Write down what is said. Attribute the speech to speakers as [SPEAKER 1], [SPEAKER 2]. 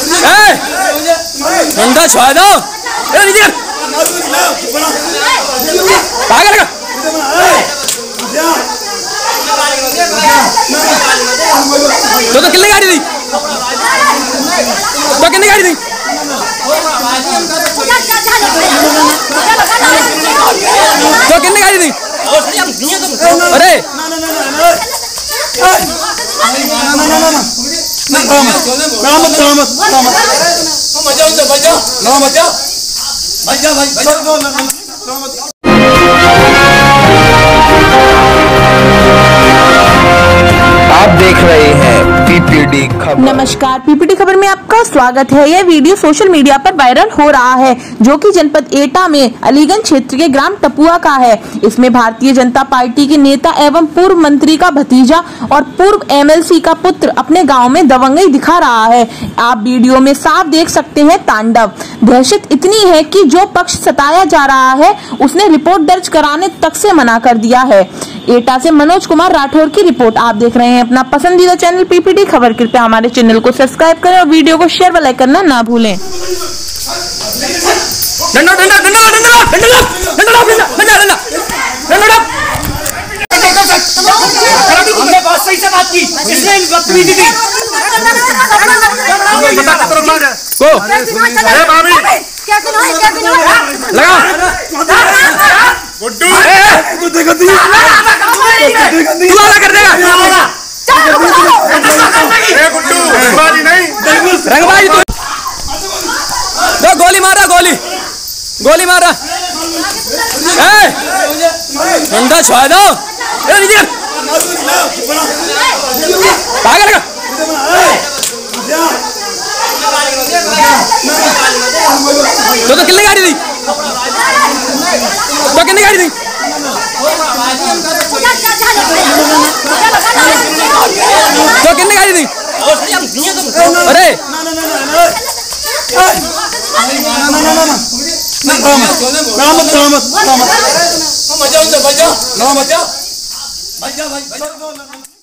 [SPEAKER 1] ठंडा छुआ दो तो कितने गाड़ी दी तो कितने गाड़ी दी तो कितने गाड़ी दी अरे
[SPEAKER 2] आप देख रहे हैं पीपीडी खबर।
[SPEAKER 3] नमस्कार, पीपीडी खबर में आपका स्वागत है। यह वीडियो सोशल मीडिया पर वायरल हो रहा है, जो कि जनपद एटा में अलीगंज क्षेत्र के ग्राम टपुआ का है। इसमें भारतीय जनता पार्टी के नेता एवं पूर्व मंत्री का भतीजा और पूर्व एमएलसी का पुत्र अपने गांव में दबंगई दिखा रहा है। आप वीडियो में साफ देख सकते हैं तांडव। दहशत इतनी है कि जो पक्ष सताया जा रहा है उसने रिपोर्ट दर्ज कराने तक से मना कर दिया है। एटा से मनोज कुमार राठौर की रिपोर्ट। आप देख रहे हैं अपना पसंदीदा चैनल पीपीडी खबर। कृपया हमारे चैनल को सब्सक्राइब करें और वीडियो को शेयर व लाइक करना ना भूलें।
[SPEAKER 4] हमने बहुत सही से बात की, इसने बदतमीजी की।
[SPEAKER 1] गोली मारा, गोली मारा। ठंडा छुआ दो पागल तो कितने गाड़ी दी तो कितने गाड़ी दी तो कितने गाड़ी दी अरे
[SPEAKER 4] मजा भाई।